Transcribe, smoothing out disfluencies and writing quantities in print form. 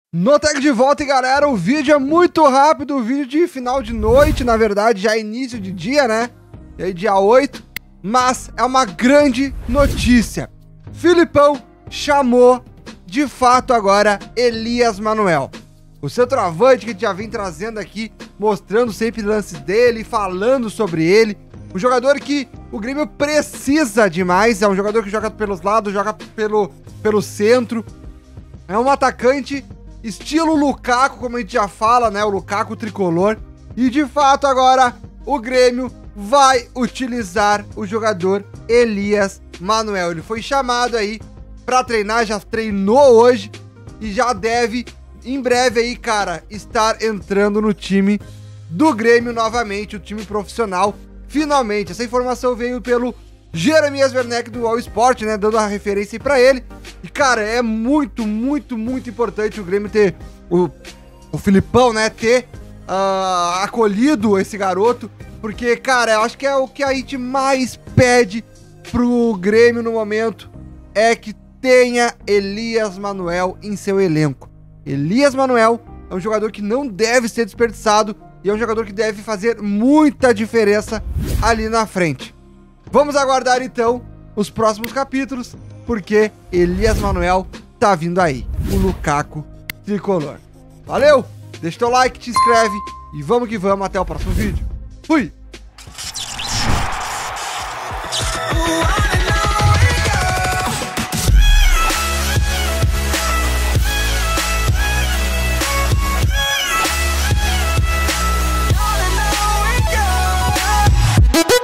Notec de volta, e galera, o vídeo é muito rápido, o vídeo de final de noite, na verdade, já é início de dia, né? E aí, dia 8, mas é uma grande notícia. Filipão chamou, de fato, agora, Elias Manuel. O centroavante que a gente já vem trazendo aqui, mostrando sempre lances dele, falando sobre ele. Um jogador que o Grêmio precisa demais, é um jogador que joga pelos lados, joga pelo centro. É um atacante estilo Lukaku, como a gente já fala, né? O Lukaku tricolor. E de fato agora o Grêmio vai utilizar o jogador Elias Manuel. Ele foi chamado aí pra treinar, já treinou hoje e já deve, em breve aí, cara, estar entrando no time do Grêmio novamente, o time profissional. Finalmente, essa informação veio pelo Jeremias Werneck do All Sport, né, dando a referência aí pra ele. E, cara, é muito importante o Grêmio ter, o Filipão, né, ter acolhido esse garoto, porque, cara, eu acho que é o que a gente mais pede pro Grêmio no momento, é que tenha Elias Manuel em seu elenco. Elias Manuel é um jogador que não deve ser desperdiçado e é um jogador que deve fazer muita diferença ali na frente. Vamos aguardar então os próximos capítulos, porque Elias Manuel tá vindo aí, o Lukaku tricolor. Valeu, deixa teu like, te inscreve e vamos que vamos, até o próximo vídeo. Fui!